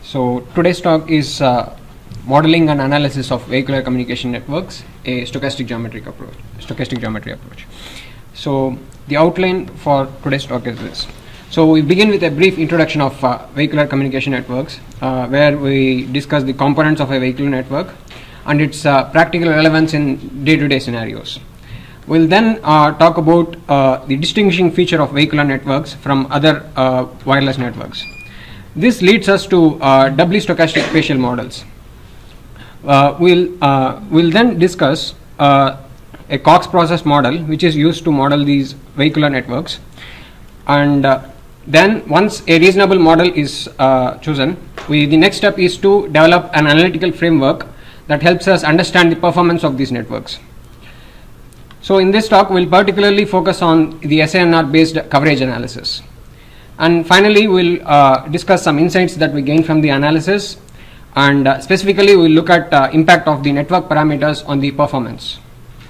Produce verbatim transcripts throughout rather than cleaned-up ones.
So today's talk is uh, modeling and analysis of vehicular communication networks, a stochastic geometric approach, stochastic geometry approach. So the outline for today's talk is this. So we begin with a brief introduction of uh, vehicular communication networks, uh, where we discuss the components of a vehicular network and its uh, practical relevance in day-to-day scenarios. We'll then uh, talk about uh, the distinguishing feature of vehicular networks from other uh, wireless networks. This leads us to uh, doubly stochastic spatial models. Uh, we'll, uh, we'll then discuss uh, a Cox process model, which is used to model these vehicular networks. And uh, then once a reasonable model is uh, chosen, we, the next step is to develop an analytical framework that helps us understand the performance of these networks. So in this talk, we'll particularly focus on the S A N R based coverage analysis. And finally, we'll uh, discuss some insights that we gain from the analysis, and uh, specifically we'll look at uh, impact of the network parameters on the performance.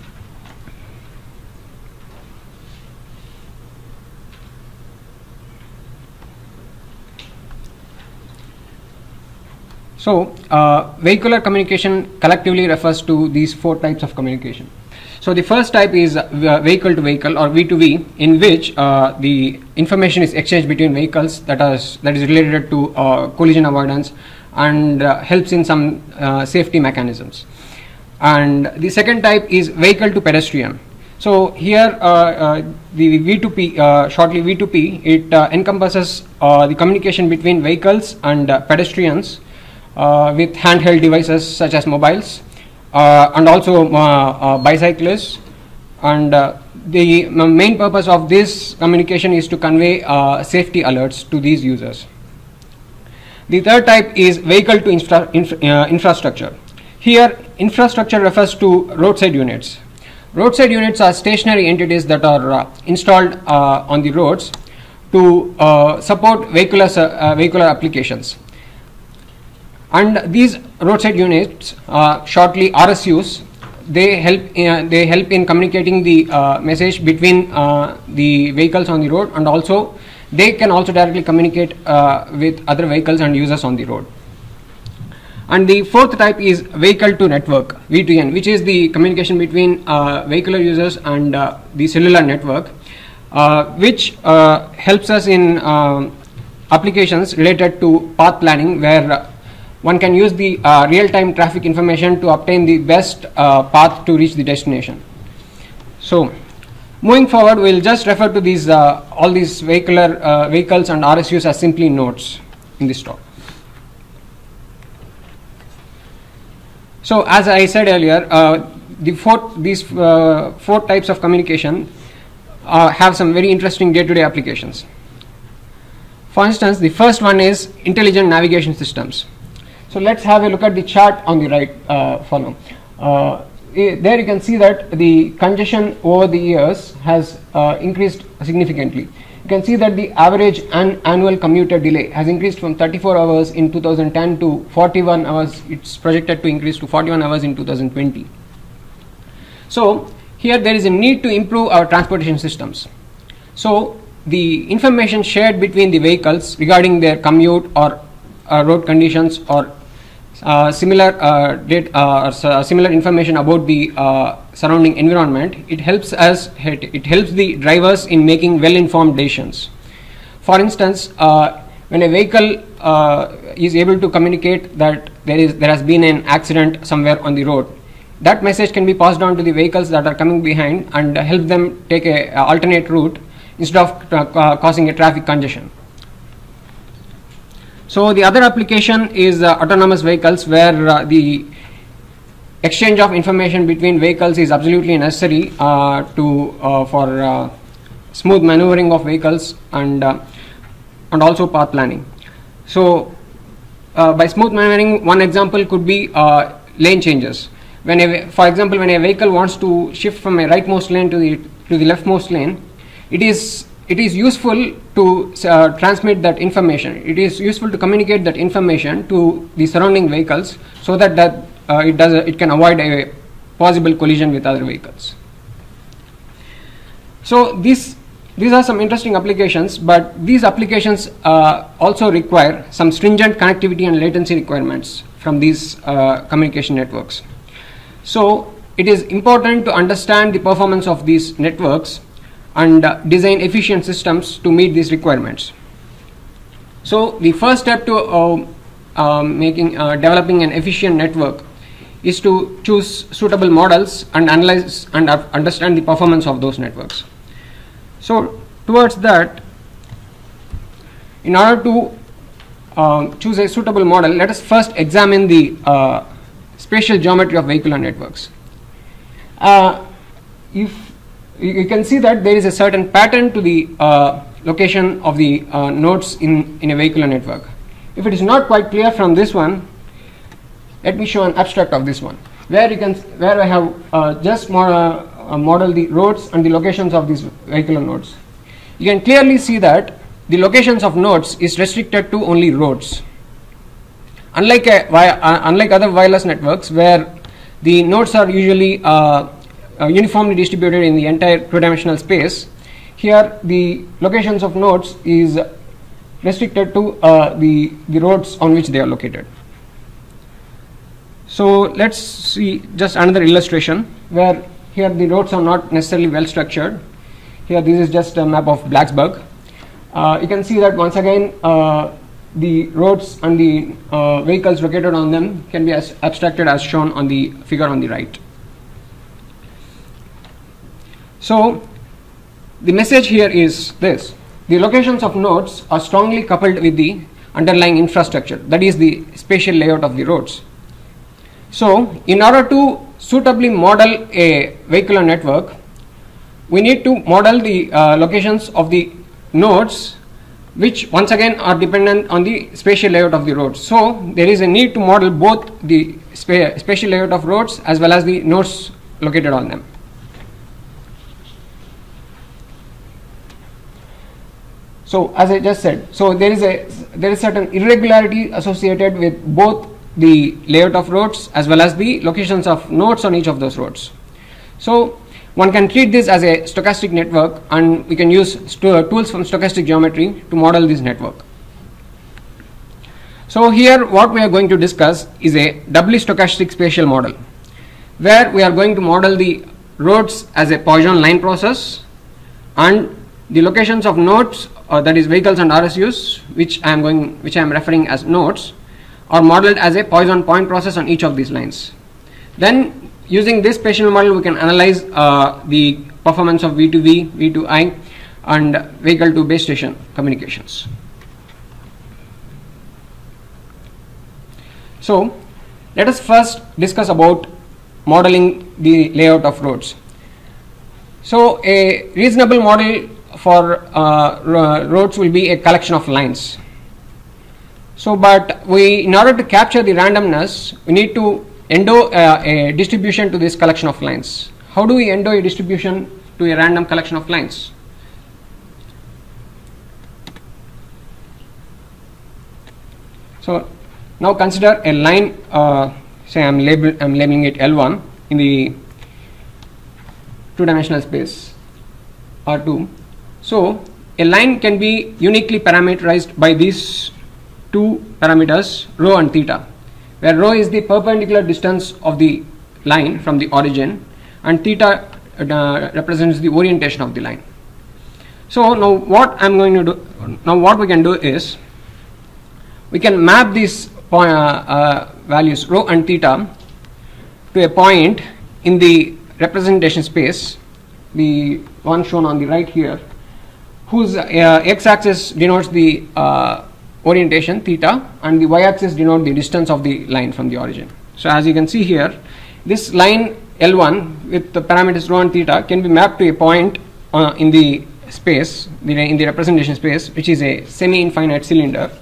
So uh, vehicular communication collectively refers to these four types of communication. So the first type is uh, vehicle to vehicle, or V to V, in which uh, the information is exchanged between vehicles that is that is related to uh, collision avoidance and uh, helps in some uh, safety mechanisms. And the second type is vehicle to pedestrian. So here uh, uh, the V two P, uh, shortly V two P, it uh, encompasses uh, the communication between vehicles and uh, pedestrians uh, with handheld devices such as mobiles. Uh, and also uh, uh, bicyclists, and uh, the main purpose of this communication is to convey uh, safety alerts to these users. The third type is vehicle to infra infra uh, infrastructure. Here, infrastructure refers to roadside units. Roadside units are stationary entities that are uh, installed uh, on the roads to uh, support vehicular, uh, vehicular applications. And these roadside units, uh, shortly R S Us, they help uh, they help in communicating the uh, message between uh, the vehicles on the road, and also they can also directly communicate uh, with other vehicles and users on the road. And the fourth type is vehicle to network, V to N, which is the communication between uh, vehicular users and uh, the cellular network, uh, which uh, helps us in uh, applications related to path planning, where uh, one can use the uh, real-time traffic information to obtain the best uh, path to reach the destination. So, moving forward, we'll just refer to these uh, all these vehicular uh, vehicles and R S Us as simply nodes in this talk. So, as I said earlier, uh, the four these uh, four types of communication uh, have some very interesting day-to-day applications. For instance, the first one is intelligent navigation systems. So let's have a look at the chart on the right. Uh, follow. Uh, there you can see that the congestion over the years has uh, increased significantly. You can see that the average an annual commuter delay has increased from thirty-four hours in two thousand ten to forty-one hours. It's projected to increase to forty-one hours in two thousand twenty. So here there is a need to improve our transportation systems. So the information shared between the vehicles regarding their commute or uh, road conditions, or Uh, similar uh, data, uh, uh, similar information about the uh, surrounding environment, it helps us it, it helps the drivers in making well-informed decisions. For instance, uh, when a vehicle uh, is able to communicate that there is there has been an accident somewhere on the road, that message can be passed on to the vehicles that are coming behind and uh, help them take a, a alternate route instead of uh, causing a traffic congestion. So the other application is uh, autonomous vehicles, where uh, the exchange of information between vehicles is absolutely necessary uh, to uh, for uh, smooth maneuvering of vehicles and uh, and also path planning. So uh, by smooth maneuvering, one example could be uh, lane changes. When a, for example, when a vehicle wants to shift from a rightmost lane to the to the leftmost lane, it is it is useful to uh, transmit that information. It is useful to communicate that information to the surrounding vehicles, so that that uh, it does it can avoid a possible collision with other vehicles. So this these are some interesting applications, but these applications uh, also require some stringent connectivity and latency requirements from these uh, communication networks. So it is important to understand the performance of these networks and uh, design efficient systems to meet these requirements. So the first step to uh, uh, making uh, developing an efficient network is to choose suitable models and analyze and uh, understand the performance of those networks. So towards that, in order to uh, choose a suitable model, let us first examine the uh, spatial geometry of vehicular networks. Uh, if you, you can see that there is a certain pattern to the uh, location of the uh, nodes in, in a vehicular network. If it is not quite clear from this one, let me show an abstract of this one, where you can where I have uh, just more, uh, uh, modeled the roads and the locations of these vehicular nodes. You can clearly see that the locations of nodes is restricted to only roads. Unlike a, uh, unlike other wireless networks, where the nodes are usually uh, uh, uniformly distributed in the entire two-dimensional space, here the locations of nodes is restricted to uh, the the roads on which they are located. So let's see just another illustration where here the roads are not necessarily well structured. Here this is just a map of Blacksburg. Uh, you can see that once again uh, the roads and the uh, vehicles located on them can be as abstracted as shown on the figure on the right. So the message here is this: the locations of nodes are strongly coupled with the underlying infrastructure, that is the spatial layout of the roads. So in order to suitably model a vehicular network, we need to model the uh, locations of the nodes, which once again are dependent on the spatial layout of the roads. So there is a need to model both the spa spatial layout of roads as well as the nodes located on them. So as I just said, so there is a there is certain irregularity associated with both the layout of roads as well as the locations of nodes on each of those roads. So one can treat this as a stochastic network, and we can use tools from stochastic geometry to model this network. So here what we are going to discuss is a doubly stochastic spatial model, where we are going to model the roads as a Poisson line process, and the locations of nodes, uh, that is vehicles and R S Us, which I am going which I am referring as nodes, are modeled as a Poisson point process on each of these lines. Then using this spatial model, we can analyze uh, the performance of V to V, V to I, and vehicle to base station communications. So let us first discuss about modeling the layout of roads. So a reasonable model for uh, roads will be a collection of lines. So, but we, in order to capture the randomness, we need to endow uh, a distribution to this collection of lines. How do we endow a distribution to a random collection of lines? So now consider a line, uh, say I am label, I'm labeling it L one in the two-dimensional space R two. So a line can be uniquely parameterized by these two parameters, rho and theta, where rho is the perpendicular distance of the line from the origin, and theta uh, represents the orientation of the line. So now what I'm going to do, now what we can do is, we can map these uh, uh, values rho and theta to a point in the representation space, the one shown on the right here, whose uh, x-axis denotes the uh, orientation theta, and the y-axis denote the distance of the line from the origin. So as you can see here, this line L one with the parameters rho and theta can be mapped to a point uh, in the space, the, in the representation space, which is a semi-infinite cylinder,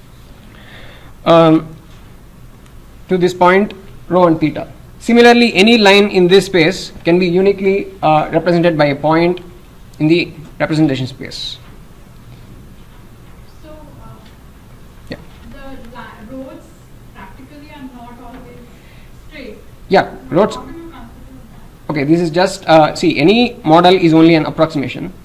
um, to this point rho and theta. Similarly, any line in this space can be uniquely uh, represented by a point in the representation space. Yeah, roads. Okay, this is just uh, see, any model is only an approximation.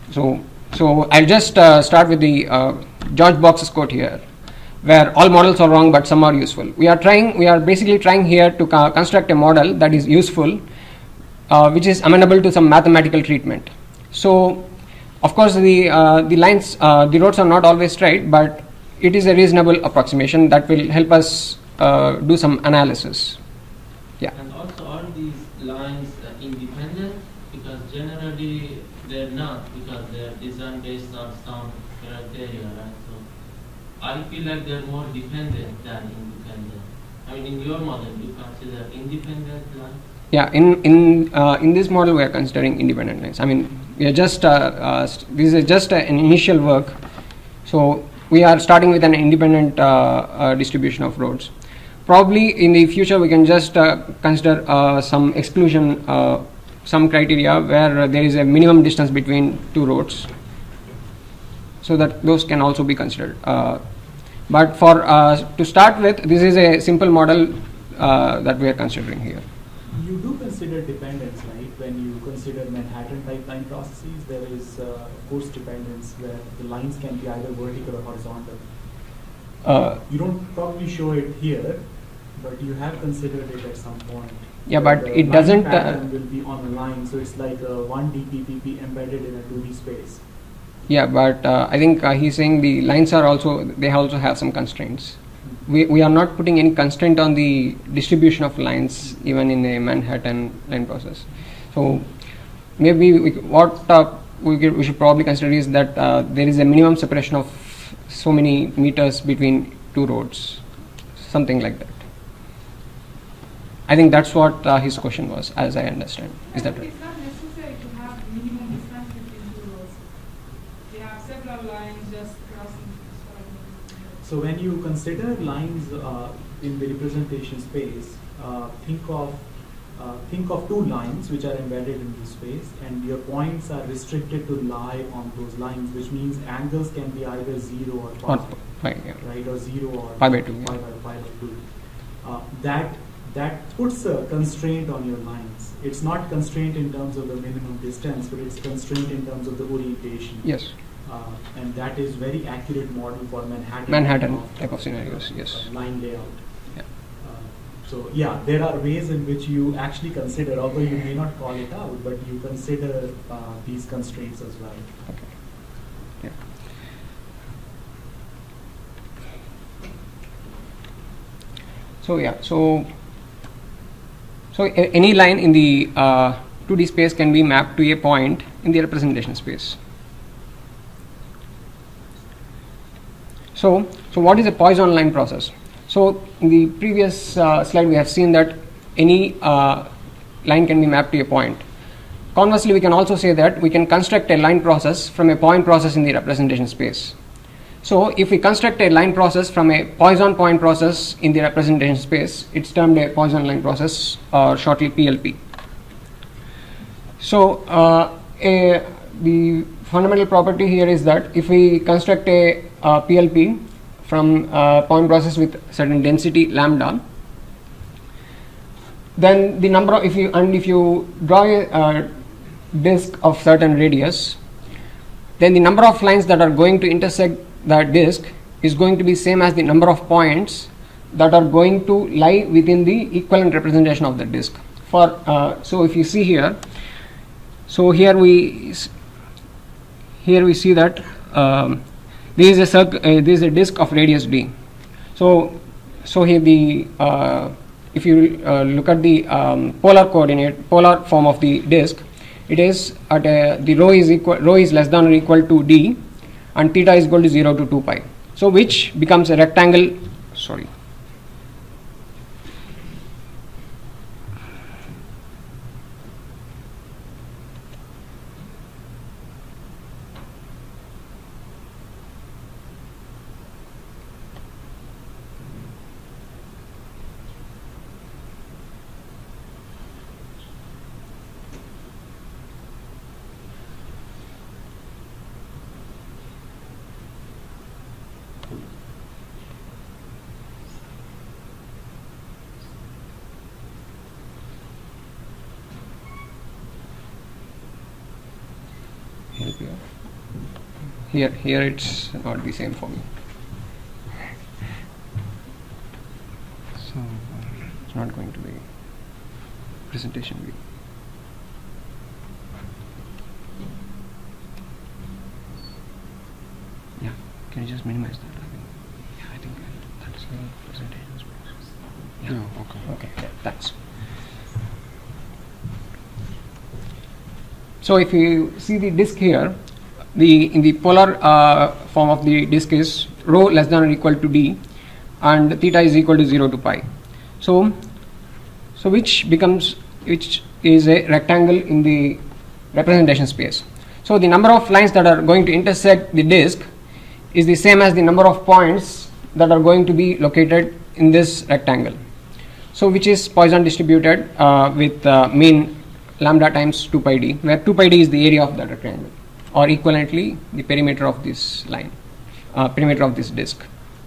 So, so I'll just uh, start with the uh, George Box's quote here, where all models are wrong but some are useful. We are trying, we are basically trying here to co construct a model that is useful, uh, which is amenable to some mathematical treatment. So, of course, the uh, the lines, uh, the roads are not always straight, but it is a reasonable approximation that will help us uh, do some analysis. Yeah. And also, are these lines uh, independent? Because generally they're not, because they're designed based on some criteria, right? So I feel like they're more dependent than independent. I mean, in your model, you consider independent lines? Yeah, in in uh, in this model, we are considering independent lines. I mean, we are just uh, uh, this is just uh, an initial work, so we are starting with an independent uh, uh, distribution of roads. Probably in the future, we can just uh, consider uh, some exclusion, uh, some criteria where uh, there is a minimum distance between two roads, so that those can also be considered. Uh, but for uh, to start with, this is a simple model uh, that we are considering here. You do consider dependence, right? When you consider Manhattan type line processes, there is, uh, of course, dependence where the lines can be either vertical or horizontal. Uh, you don't probably show it here, but you have considered it at some point. Yeah, but the it line doesn't. pattern Uh, will be on a line, so it's like a one D P P P embedded in a two D space. yeah, but uh, I think uh, he's saying the lines are also, they also have some constraints. We, we are not putting any constraint on the distribution of lines even in a Manhattan line process. So maybe we, what uh, we, we should probably consider is that uh, there is a minimum separation of so many meters between two roads, something like that. I think that's what uh, his question was, as I understand. Is that right? It's not necessary to have minimum distance between two roads. They have several lines just crossing. So when you consider lines uh, in the representation space, uh, think of uh, think of two lines which are embedded in the space, and your points are restricted to lie on those lines, which means angles can be either zero or pi, Or pi, yeah. right, or zero or Pi by two, pi yeah. by pi by two. Uh, that that puts a constraint on your lines. It's not constraint in terms of the minimum distance, but it's constraint in terms of the orientation. Yes. Uh, and that is very accurate model for Manhattan, Manhattan of, type of scenarios, yes. uh, line layout. Yeah. Uh, so yeah, there are ways in which you actually consider, although you may not call it out, but you consider uh, these constraints as well. Okay. Yeah. So yeah, so so a- any line in the uh, two D space can be mapped to a point in the representation space. So, so what is a Poisson line process? So in the previous uh, slide we have seen that any uh, line can be mapped to a point. Conversely, we can also say that we can construct a line process from a point process in the representation space. So if we construct a line process from a Poisson point process in the representation space, it's termed a Poisson line process, or shortly P L P. So uh, a, the fundamental property here is that if we construct a uh, P L P from a point process with certain density lambda, then the number of, if you and if you draw a uh, disk of certain radius, then the number of lines that are going to intersect that disk is going to be same as the number of points that are going to lie within the equivalent representation of the disk. For uh, so if you see here, so here we here we see that um, this is a circ uh, this is a disk of radius d. So so here the uh, if you uh, look at the um, polar coordinate polar form of the disk, it is at a, the rho is equal rho is less than or equal to d, and theta is equal to zero to two pi. So which becomes a rectangle. Sorry. Help you. here here it's not the same for me. So it's not going to be presentation view. Yeah, can you just minimize that? I think, yeah, I think that's the presentation space. Yeah. Yeah, okay. Okay, yeah, thanks. So if you see the disk here, the in the polar uh, form of the disk is rho less than or equal to d, and theta is equal to zero to pi. So, so which becomes which is a rectangle in the representation space. So the number of lines that are going to intersect the disk is the same as the number of points that are going to be located in this rectangle. So which is Poisson distributed uh, with uh, mean lambda times two pi d, where two pi d is the area of that rectangle, or equivalently the perimeter of this line, uh, perimeter of this disk.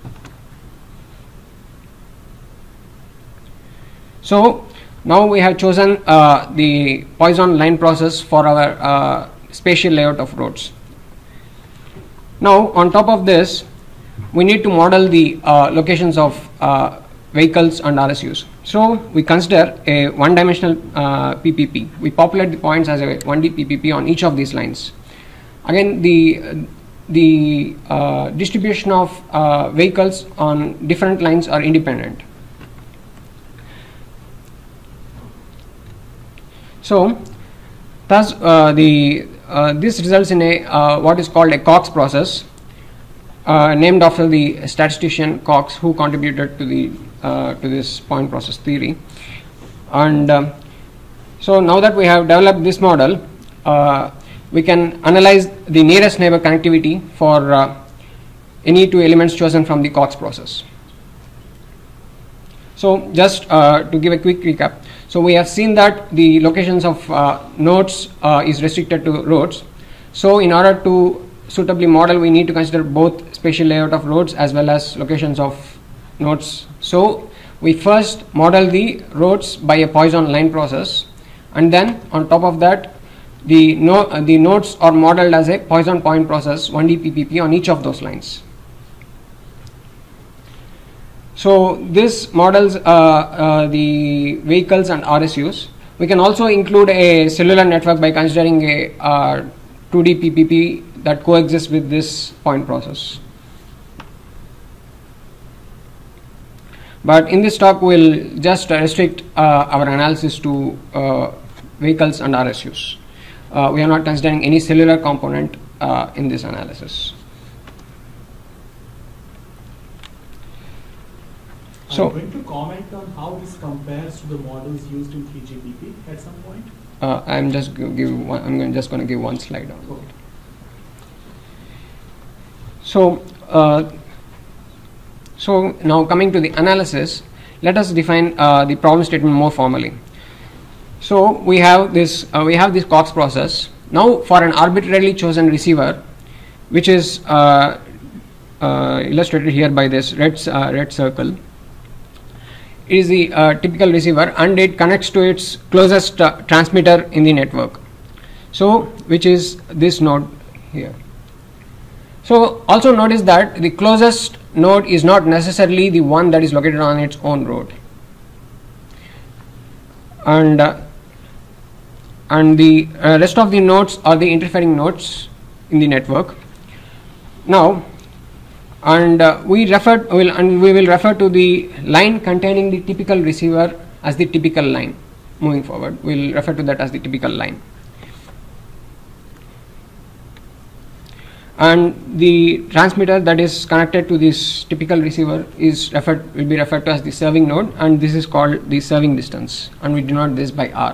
So now we have chosen uh, the Poisson line process for our uh, spatial layout of roads. Now on top of this, we need to model the uh, locations of uh, vehicles and R S Us. So we consider a one-dimensional uh, P P P. We populate the points as a one D P P P on each of these lines. Again, the the uh, distribution of uh, vehicles on different lines are independent. So, thus uh, the uh, this results in a uh, what is called a Cox process, uh, named after the statistician Cox, who contributed to the uh, to this point process theory. And uh, so now that we have developed this model, uh, we can analyze the nearest neighbor connectivity for uh, any two elements chosen from the Cox process. So just uh, to give a quick recap, so we have seen that the locations of uh, nodes uh, is restricted to roads. So in order to suitably model, we need to consider both spatial layout of roads as well as locations of nodes. So we first model the roads by a Poisson line process, and then on top of that, the, no, uh, the nodes are modeled as a Poisson point process, one D P P P on each of those lines. So this models uh, uh, the vehicles and R S Us. We can also include a cellular network by considering a uh, two D P P P that coexists with this point process. But in this talk, we'll just restrict uh, our analysis to uh, vehicles and R S Us. Uh, we are not considering any cellular component uh, in this analysis. So, I'm going to comment on how this compares to the models used in three G P P at some point. Uh, I'm just give, give one, I'm going just going to give one slide on Okay. it. So, uh, so now coming to the analysis, let us define uh, the problem statement more formally. So we have this uh, we have this Cox process. Now for an arbitrarily chosen receiver, which is uh, uh, illustrated here by this red uh, red circle, it is the uh, typical receiver, and it connects to its closest uh, transmitter in the network. So which is this node here. So also notice that the closest node is not necessarily the one that is located on its own road, and uh, and the uh, rest of the nodes are the interfering nodes in the network. Now, and uh, we refer will and we will refer to the line containing the typical receiver as the typical line. Moving forward, we'll refer to that as the typical line. And the transmitter that is connected to this typical receiver is referred will be referred to as the serving node, and this is called the serving distance, and we denote this by R.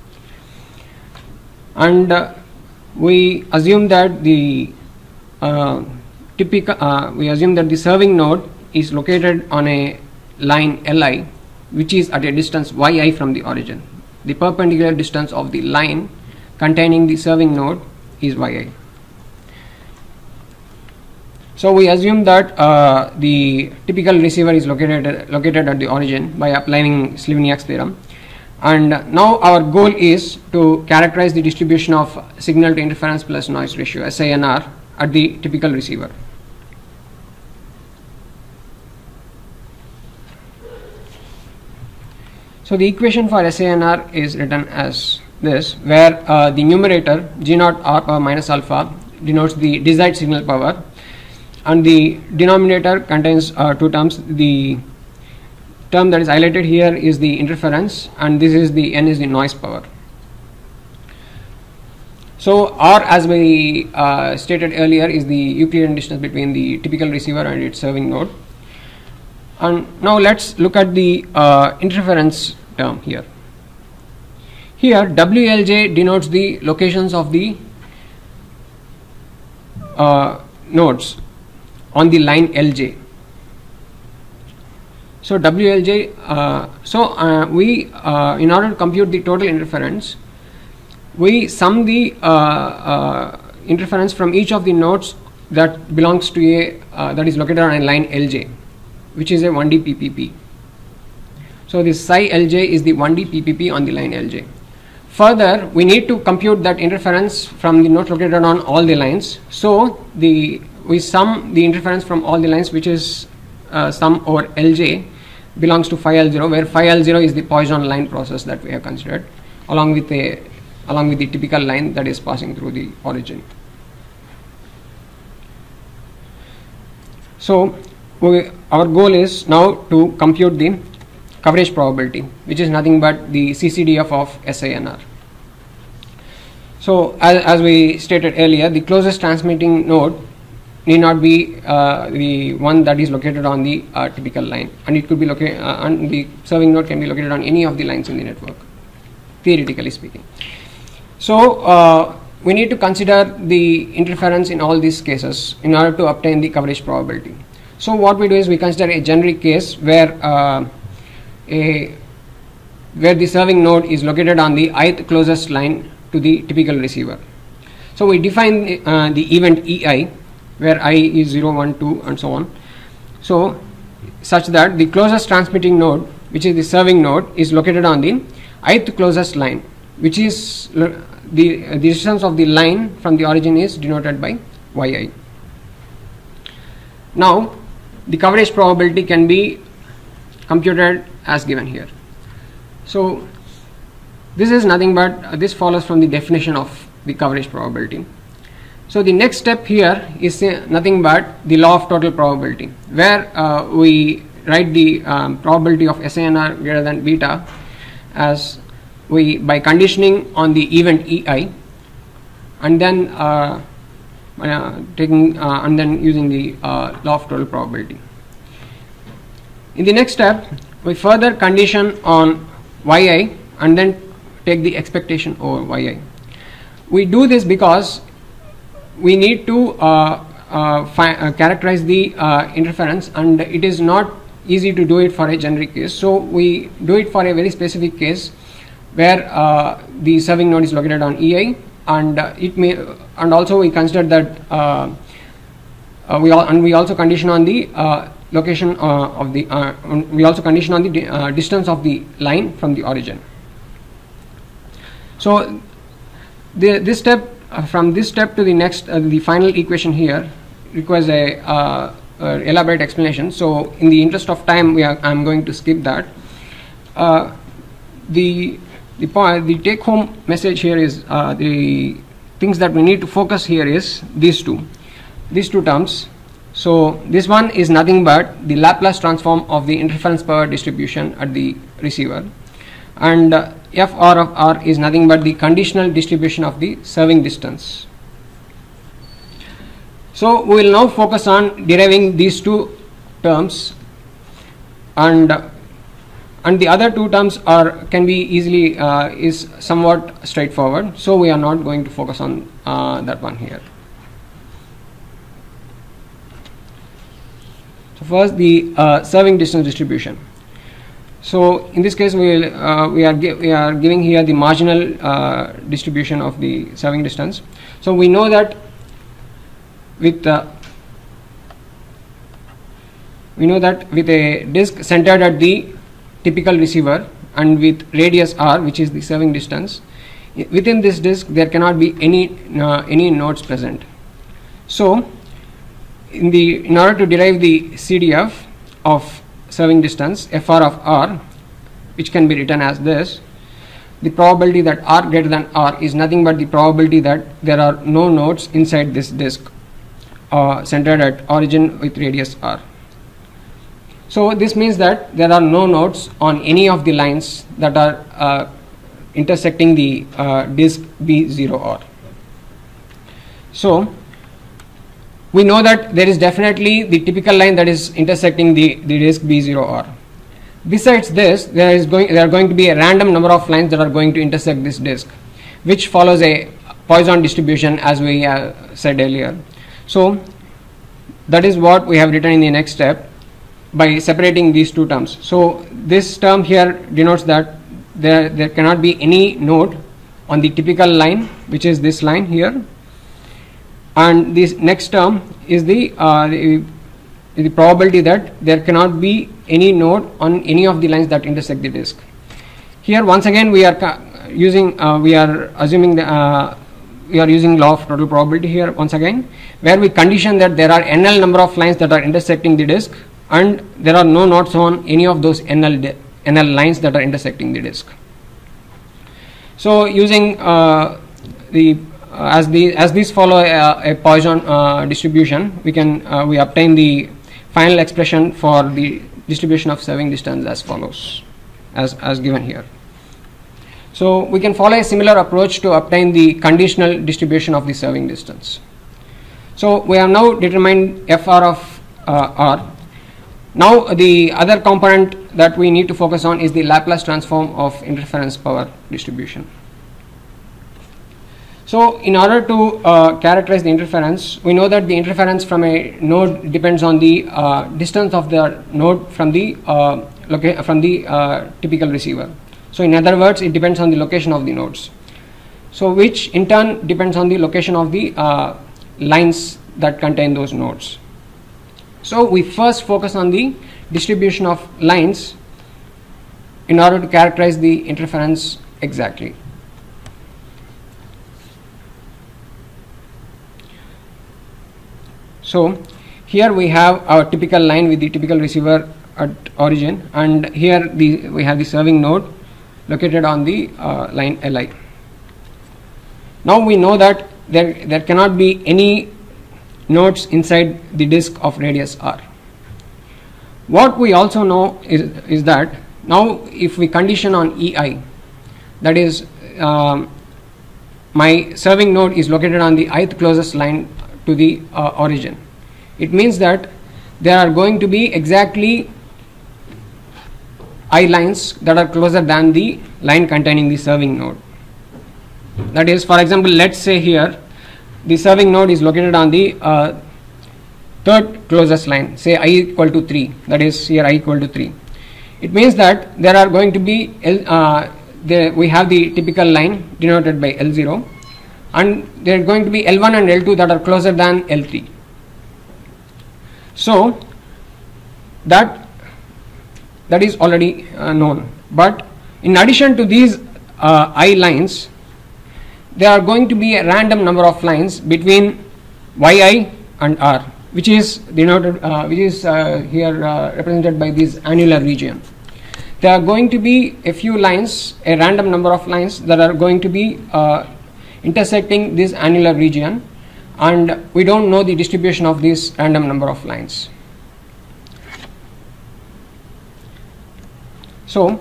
And uh, we assume that the uh, typical uh, we assume that the serving node is located on a line L I, which is at a distance Y I from the origin. The perpendicular distance of the line containing the serving node is Y I. So we assume that uh, the typical receiver is located located at the origin by applying Slivniak's theorem, and now our goal is to characterize the distribution of signal to interference plus noise ratio S I N R at the typical receiver. So the equation for S A N R is written as this, where uh, the numerator G naught R power minus alpha denotes the desired signal power, and the denominator contains uh, two terms. The term that is highlighted here is the interference, and this is the N is the noise power. So R, as we uh, stated earlier, is the Euclidean distance between the typical receiver and its serving node. And now let's look at the uh, interference term here. Here W L J denotes the locations of the uh, nodes on the line L J. So W L J, uh, so uh, we uh, in order to compute the total interference, we sum the uh, uh, interference from each of the nodes that belongs to a uh, that is located on a line L J, which is a one D P P P. So this psi L J is the one D P P P on the line L J. Further, we need to compute that interference from the nodes located on all the lines. So the we sum the interference from all the lines, which is uh, sum over L J, belongs to phi L zero, where phi L zero is the Poisson line process that we have considered, along with a along with the typical line that is passing through the origin. So we, our goal is now to compute the coverage probability, which is nothing but the C C D F of S A N R. So as, as we stated earlier, the closest transmitting node need not be uh, the one that is located on the uh, typical line, and it could be located uh, and the serving node can be located on any of the lines in the network, theoretically speaking. So uh, we need to consider the interference in all these cases in order to obtain the coverage probability. So what we do is we consider a generic case where uh, a where the serving node is located on the ith closest line to the typical receiver. So we define uh, the event E I, where I is zero, one, two and so on, so such that the closest transmitting node, which is the serving node, is located on the ith closest line, which is the, the distance of the line from the origin is denoted by Y I. Now the coverage probability can be computed as given here. So this is nothing but uh, this follows from the definition of the coverage probability. So the next step here is uh, nothing but the law of total probability, where uh, we write the um, probability of S A N R greater than beta as we by conditioning on the event E I, and then uh, uh, taking uh, and then using the uh, law of total probability. In the next step, we further condition on Y I and then take the expectation over Y I. We do this because we need to uh, uh, fi uh, characterize the uh, interference, and it is not easy to do it for a generic case. So we do it for a very specific case where uh, the serving node is located on E I, and uh, it may and also we consider that uh, uh, we all, and we also condition on the uh, location uh, of the uh, we also condition on the uh, distance of the line from the origin. So the, this step uh, from this step to the next uh, the final equation here requires a uh, uh, elaborate explanation. So in the interest of time, we are I'm going to skip that. Uh, the the point the take home message here is uh, the things that we need to focus here is these two these two terms. So this one is nothing but the Laplace transform of the interference power distribution at the receiver, and uh, F R of R is nothing but the conditional distribution of the serving distance. So we will now focus on deriving these two terms, and uh, and the other two terms are can be easily uh, is somewhat straightforward. So we are not going to focus on uh, that one here. So first, the uh, serving distance distribution. So in this case, we will, uh, we are we are giving here the marginal uh, distribution of the serving distance. So we know that with uh, we know that with a disk centered at the typical receiver and with radius r, which is the serving distance, within this disk there cannot be any uh, any nodes present. So in the in order to derive the C D F of serving distance, F R of R, which can be written as this, the probability that R greater than R is nothing but the probability that there are no nodes inside this disk uh, centered at origin with radius R. So this means that there are no nodes on any of the lines that are uh, intersecting the uh, disk B zero R. So we know that there is definitely the typical line that is intersecting the, the disk B zero R. Besides this, there is going there are going to be a random number of lines that are going to intersect this disk, which follows a Poisson distribution, as we uh, said earlier. So that is what we have written in the next step by separating these two terms. So this term here denotes that there there cannot be any node on the typical line, which is this line here, and this next term is the uh, the, the probability that there cannot be any node on any of the lines that intersect the disk. Here once again we are using uh, we are assuming the uh, we are using law of total probability here once again, where we condition that there are N L number of lines that are intersecting the disk and there are no nodes on any of those N L N L lines that are intersecting the disk. So using uh, the uh, as the as these follow a, a Poisson uh, distribution, we can uh, we obtain the final expression for the distribution of serving distance as follows, as as given here. So we can follow a similar approach to obtain the conditional distribution of the serving distance. So we have now determined F R of uh, R. Now the other component that we need to focus on is the Laplace transform of interference power distribution. So in order to uh, characterize the interference, we know that the interference from a node depends on the uh, distance of the node from the uh, loca from the uh, typical receiver. So in other words, it depends on the location of the nodes. So which in turn depends on the location of the uh, lines that contain those nodes. So we first focus on the distribution of lines in order to characterize the interference exactly. So here we have our typical line with the typical receiver at origin, and here the we have the serving node located on the uh, line L I. Now we know that there there cannot be any nodes inside the disk of radius R. What we also know is, is that now if we condition on E I, that is um, my serving node is located on the ith closest line to the uh, origin, it means that there are going to be exactly I lines that are closer than the line containing the serving node. That is, for example, let's say here the serving node is located on the uh, third closest line, say I equal to three, that is here I equal to three. It means that there are going to be L, uh, the, we have the typical line denoted by L zero, and there are going to be L one and L two that are closer than L three. So that that is already uh, known, but in addition to these uh, I lines, there are going to be a random number of lines between Y I and R, which is denoted, uh, which is uh, here uh, represented by this annular region. There are going to be a few lines, a random number of lines that are going to be uh, intersecting this annular region, and we don't know the distribution of this random number of lines. So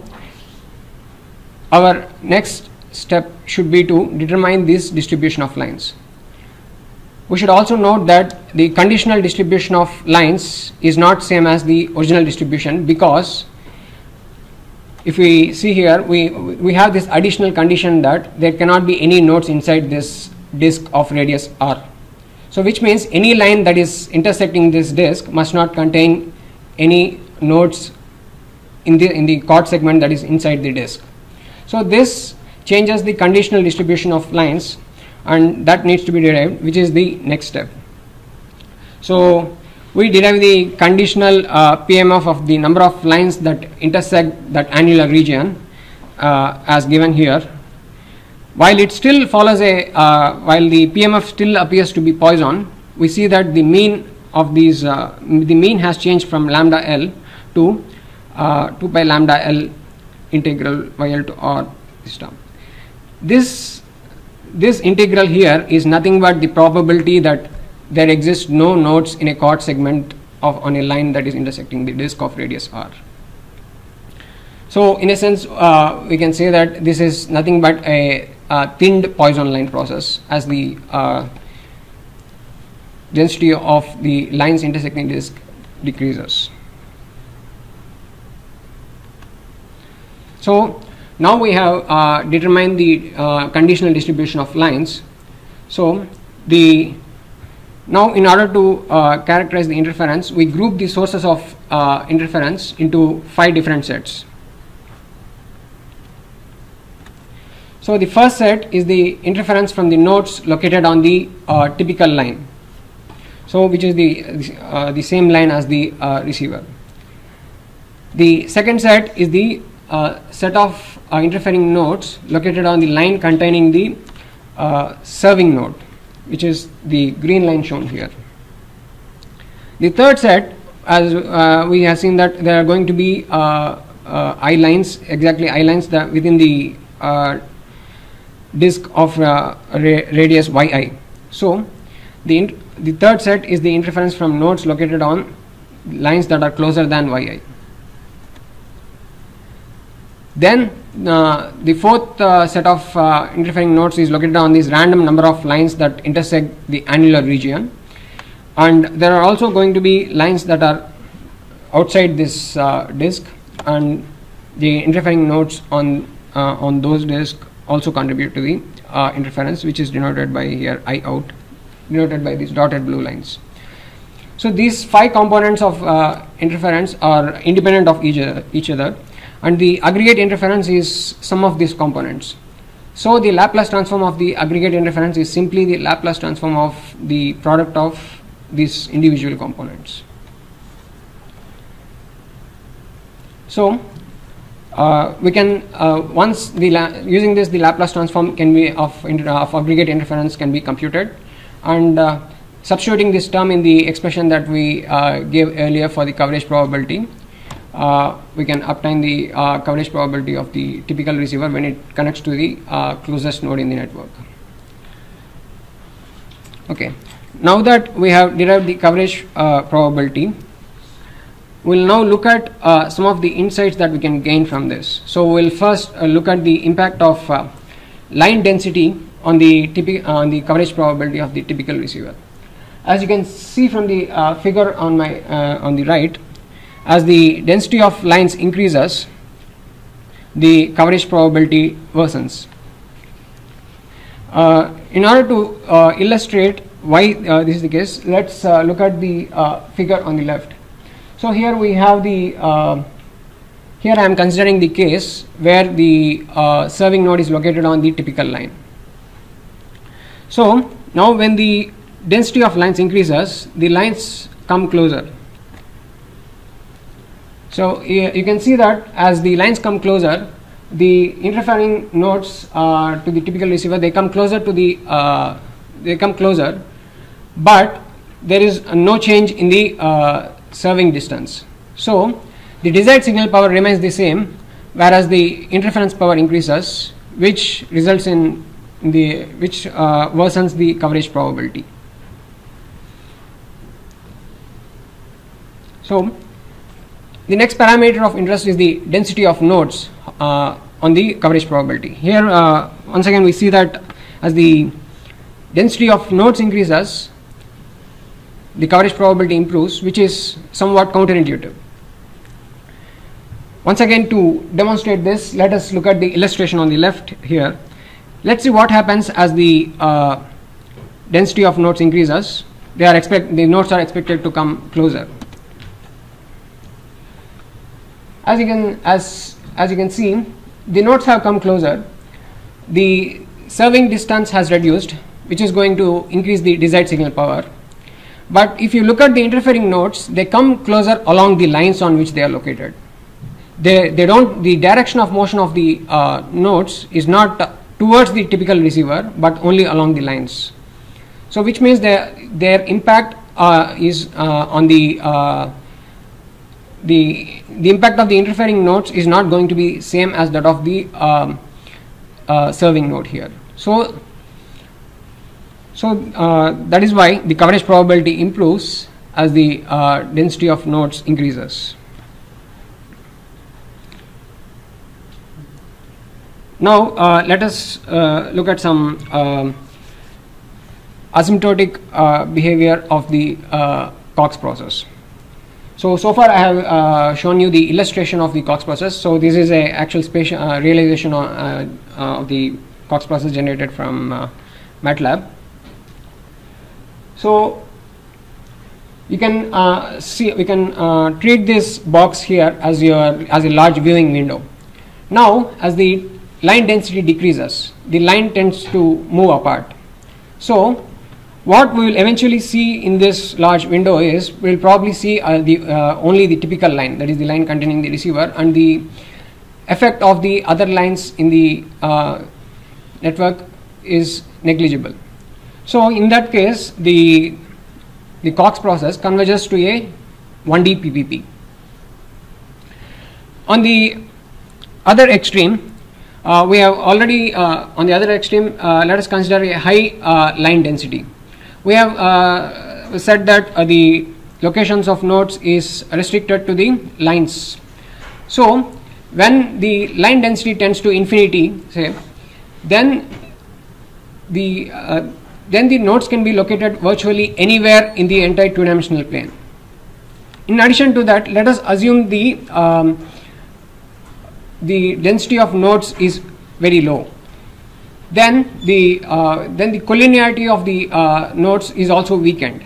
our next step should be to determine this distribution of lines. We should also note that the conditional distribution of lines is not same as the original distribution, because if we see here, we we have this additional condition that there cannot be any nodes inside this disk of radius R. So which means any line that is intersecting this disk must not contain any nodes in the in the chord segment that is inside the disk. So this changes the conditional distribution of lines, and that needs to be derived, which is the next step. So we derive the conditional uh, P M F of the number of lines that intersect that annular region uh, as given here. While it still follows a uh, while the P M F still appears to be Poisson, we see that the mean of these, uh, the mean has changed from lambda L to uh, two pi lambda L integral Y L to R this term. This, this integral here is nothing but the probability that there exists no nodes in a chord segment of on a line that is intersecting the disk of radius R. So in a sense, uh, we can say that this is nothing but a, a thinned Poisson line process, as the uh, density of the lines intersecting disk decreases. So now we have uh, determined the uh, conditional distribution of lines. So the now in order to uh, characterize the interference, we group the sources of uh, interference into five different sets. So the first set is the interference from the nodes located on the uh, typical line, so which is the uh, the same line as the uh, receiver. The second set is the uh, set of uh, interfering nodes located on the line containing the uh, serving node, which is the green line shown here. The third set, as uh, we have seen that there are going to be uh, uh, I lines, exactly I lines that within the uh, disk of uh, ra radius yi. So the the third set is the interference from nodes located on lines that are closer than yi. Then uh, the fourth uh, set of uh, interfering nodes is located on this random number of lines that intersect the annular region, and there are also going to be lines that are outside this uh, disk, and the interfering nodes on uh, on those disks also contribute to the uh, interference, which is denoted by here I out, denoted by these dotted blue lines. So these five components of uh, interference are independent of each other, each other, and the aggregate interference is sum of these components. So the Laplace transform of the aggregate interference is simply the Laplace transform of the product of these individual components. So Uh, we can uh, once the la using this the Laplace transform can be of, of aggregate interference can be computed, and uh, substituting this term in the expression that we uh, gave earlier for the coverage probability, uh, we can obtain the uh, coverage probability of the typical receiver when it connects to the uh, closest node in the network. Okay, now that we have derived the coverage uh, probability, we'll now look at uh, some of the insights that we can gain from this. So we'll first uh, look at the impact of uh, line density on the typical uh, on the coverage probability of the typical receiver. As you can see from the uh, figure on my uh, on the right, as the density of lines increases, the coverage probability worsens. Uh, in order to uh, illustrate why uh, this is the case, let's uh, look at the uh, figure on the left. So here we have the, uh, here I am considering the case where the uh, serving node is located on the typical line. So now when the density of lines increases, the lines come closer. So you, you can see that as the lines come closer, the interfering nodes uh, to the typical receiver, they come closer to the, uh, they come closer, but there is uh, no change in the uh, serving distance. So the desired signal power remains the same, whereas the interference power increases, which results in the which uh, worsens the coverage probability. So the next parameter of interest is the density of nodes uh, on the coverage probability. Here uh, once again we see that as the density of nodes increases, the coverage probability improves, which is somewhat counterintuitive. Once again, to demonstrate this, let us look at the illustration on the left here. Let's see what happens as the uh, density of nodes increases. They are expect the nodes are expected to come closer. As you can as as you can see, the nodes have come closer. The serving distance has reduced, which is going to increase the desired signal power. But if you look at the interfering nodes, they come closer along the lines on which they are located. They, they don't, the direction of motion of the uh, nodes is not uh, towards the typical receiver, but only along the lines. So which means they, their impact uh, is uh, on the uh, the the impact of the interfering nodes is not going to be same as that of the um, uh, serving node here. So so uh, that is why the coverage probability improves as the uh, density of nodes increases. Now uh, let us uh, look at some uh, asymptotic uh, behavior of the uh, Cox process. So, so far I have uh, shown you the illustration of the Cox process. So this is a actual spatial uh, realization of, uh, uh, of the Cox process generated from uh, MATLAB. So you can uh, see, we can uh, treat this box here as your as a large viewing window. Now, as the line density decreases, the line tends to move apart. So what we will eventually see in this large window is we will probably see uh, the uh, only the typical line, that is the line containing the receiver, and the effect of the other lines in the uh, network is negligible. So in that case, the the Cox process converges to a one D P P P. On the other extreme, uh, we have already uh, on the other extreme, uh, let us consider a high uh, line density. We have uh, said that uh, the locations of nodes is restricted to the lines. So when the line density tends to infinity, say, then the uh, then the nodes can be located virtually anywhere in the entire two-dimensional plane. In addition to that, let us assume the um, the density of nodes is very low. Then the uh, then the collinearity of the uh, nodes is also weakened.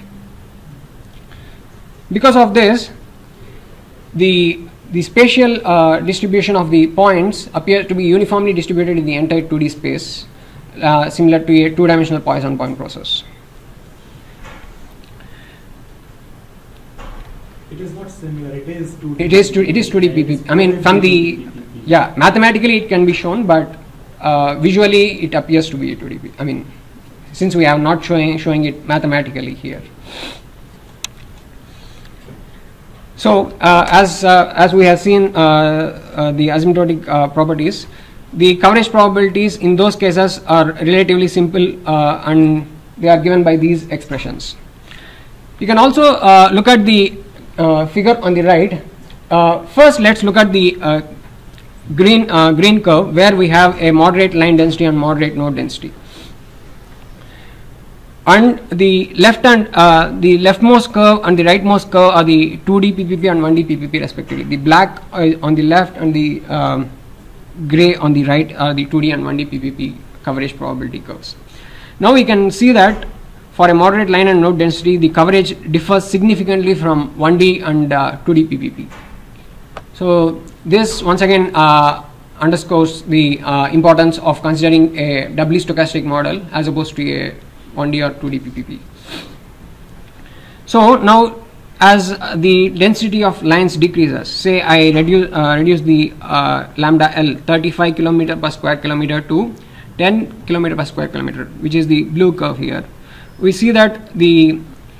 Because of this, the the spatial uh, distribution of the points appears to be uniformly distributed in the entire two D space, uh, similar to a two-dimensional Poisson point process. It is not similar. It is two D. It is two, it is two D P P P. I mean, from the yeah, mathematically it can be shown, but uh, visually it appears to be a two D P P P. I mean, since we are not showing showing it mathematically here. So uh, as uh, as we have seen uh, uh, the asymptotic uh, properties, the coverage probabilities in those cases are relatively simple, uh, and they are given by these expressions. You can also uh, look at the uh, figure on the right. Uh, first, let's look at the uh, green uh, green curve where we have a moderate line density and moderate node density. And the left and uh, the leftmost curve and the rightmost curve are the two D P P P and one D P P P respectively. The black uh, on the left and the um, gray on the right are the two D and one D P P P coverage probability curves. Now we can see that for a moderate line and node density, the coverage differs significantly from one D and uh, two D P P P. So this once again uh, underscores the uh, importance of considering a doubly stochastic model as opposed to a one D or two D P P P. So now, as uh, the density of lines decreases, say I reduce uh, reduce the uh, lambda L thirty-five kilometer per square kilometer to ten kilometer per square kilometer, which is the blue curve here, we see that the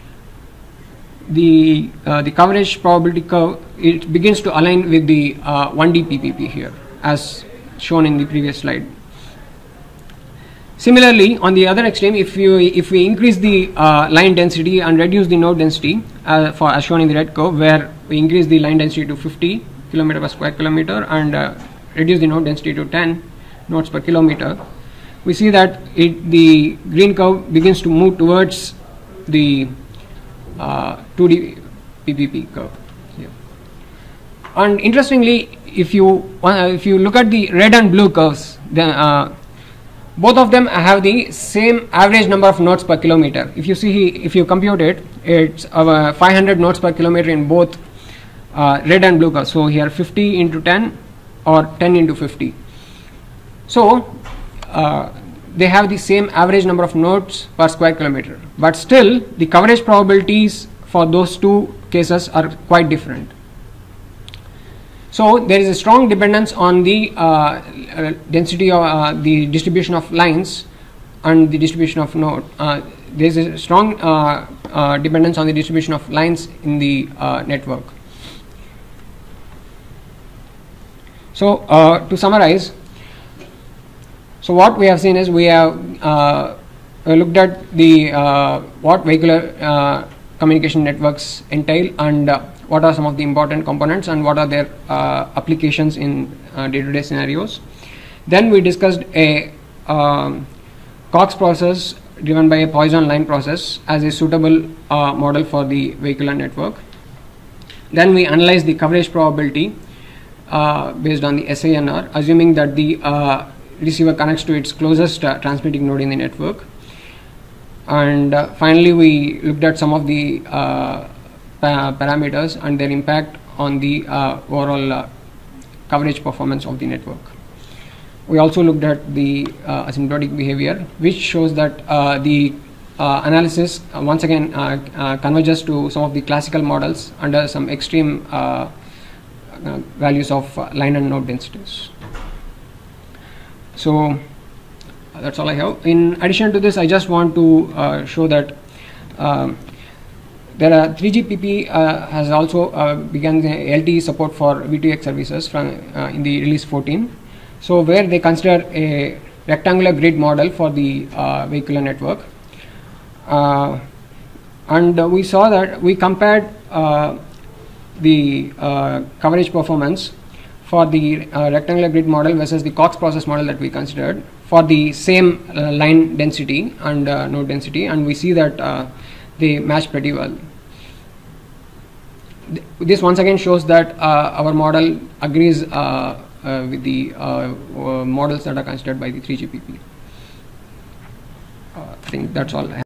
the uh, the coverage probability curve, it begins to align with the uh, one D P P P here, as shown in the previous slide. Similarly, on the other extreme, if you if we increase the uh, line density and reduce the node density, uh, for as shown in the red curve, where we increase the line density to fifty kilometer per square kilometer and uh, reduce the node density to ten nodes per kilometer, we see that it the green curve begins to move towards the uh, two D P P P curve. Yeah. And interestingly, if you uh, if you look at the red and blue curves, then uh, both of them have the same average number of nodes per kilometer. If you see, if you compute it, it's uh, five hundred nodes per kilometer in both uh, red and blue curves. So here fifty into ten or ten into fifty. So uh, they have the same average number of nodes per square kilometer, but still the coverage probabilities for those two cases are quite different. So there is a strong dependence on the uh, uh, density of uh, the distribution of lines and the distribution of node, uh, there is a strong uh, uh, dependence on the distribution of lines in the uh, network. So uh, to summarize, so what we have seen is we have uh, looked at the uh, what vehicular uh, communication networks entail, and uh, what are some of the important components, and what are their uh, applications in uh, day-to-day scenarios. Then we discussed a um, Cox process driven by a Poisson line process as a suitable uh, model for the vehicular network. Then we analyzed the coverage probability uh, based on the S A N R, assuming that the uh, receiver connects to its closest uh, transmitting node in the network. And uh, finally, we looked at some of the uh, pa parameters and their impact on the uh, overall uh, coverage performance of the network. We also looked at the uh, asymptotic behavior, which shows that uh, the uh, analysis uh, once again uh, uh, converges to some of the classical models under some extreme uh, uh, values of uh, line and node densities. So that's all I have. In addition to this, I just want to uh, show that um, there are three G P P uh, has also uh, begun the L T E support for V two X services from uh, in the release fourteen. So where they consider a rectangular grid model for the uh, vehicular network, uh, and uh, we saw that we compared uh, the uh, coverage performance for the uh, rectangular grid model versus the Cox process model that we considered for the same uh, line density and uh, node density, and we see that uh, they match pretty well. Th this once again shows that uh, our model agrees uh, uh, with the uh, uh, models that are considered by the three G P P. Uh, I think that's all I have.